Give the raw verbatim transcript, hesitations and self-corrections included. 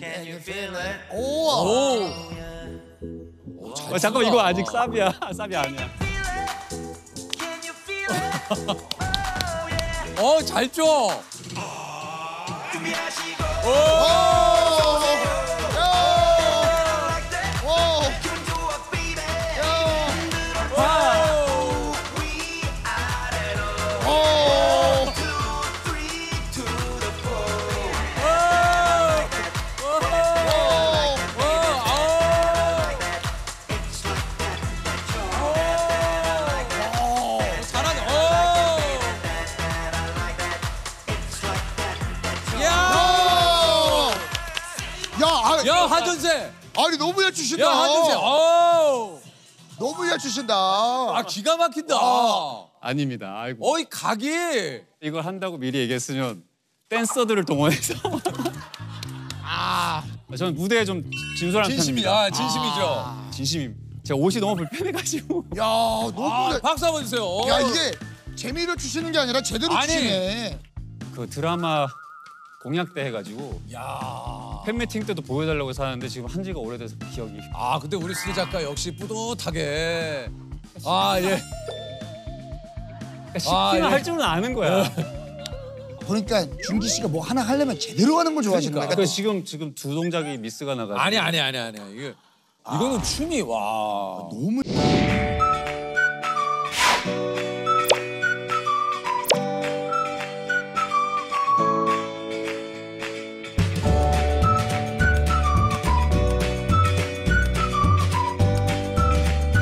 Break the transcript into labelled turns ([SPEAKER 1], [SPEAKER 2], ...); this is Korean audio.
[SPEAKER 1] Can you feel it?
[SPEAKER 2] 오.
[SPEAKER 3] 오.
[SPEAKER 2] 오 잘
[SPEAKER 4] 어, 잠깐만 이거 아직 쌉이야. 쌉이 아니야.
[SPEAKER 1] Can you feel it?
[SPEAKER 3] 어, 잘 줘.
[SPEAKER 1] 준비하시고
[SPEAKER 2] 오. 야. 오.
[SPEAKER 1] 기분 좋아 baby
[SPEAKER 2] 야.
[SPEAKER 1] 위 아래로
[SPEAKER 2] 오.
[SPEAKER 1] two three to the four
[SPEAKER 3] 잘하네. 오. 야.
[SPEAKER 2] 야, 아,
[SPEAKER 3] 야, 하전세.
[SPEAKER 2] 아니 너무 잘 추신다.
[SPEAKER 3] 야, 하전세. 오.
[SPEAKER 2] 너무 잘 추신다.
[SPEAKER 3] 아, 기가 막힌다.
[SPEAKER 4] 아닙니다. 아이고.
[SPEAKER 3] 어이, 각이.
[SPEAKER 4] 이걸 한다고 미리 얘기했으면 댄서들을 동원해서.
[SPEAKER 3] 아,
[SPEAKER 4] 저는 무대에 좀 진솔한
[SPEAKER 3] 진심이,
[SPEAKER 4] 편입니다.
[SPEAKER 3] 아, 진심이죠.
[SPEAKER 4] 진심임. 제가 옷이 너무 불편해가지고.
[SPEAKER 2] 야, 너무
[SPEAKER 3] 아,
[SPEAKER 2] 잘-
[SPEAKER 3] 박수 한번 주세요.
[SPEAKER 2] 야, 이게 재미로 추시는 게 아니라 제대로
[SPEAKER 3] 아니.
[SPEAKER 2] 추시네.
[SPEAKER 4] 그 드라마 공약 때 해가지고
[SPEAKER 3] 야.
[SPEAKER 4] 팬미팅 때도 보여달라고 해서 하는데 지금 한 지가 오래돼서 기억이.
[SPEAKER 3] 아, 근데 우리 수리 작가 역시 뿌듯하게. 아, 예.
[SPEAKER 4] 그러니까 쉽기는
[SPEAKER 3] 아, 예.
[SPEAKER 4] 할 줄은 아는 거야.
[SPEAKER 2] 그러니까 준기 씨가 뭐 하나 하려면 제대로 하는 걸 좋아하시는
[SPEAKER 3] 그러니까.
[SPEAKER 2] 거야.
[SPEAKER 4] 그 지금 지금 두 동작이 미스가 나가지고.
[SPEAKER 3] 아니, 아니, 아니, 아니. 이게 이거는 춤이 와.
[SPEAKER 2] 너무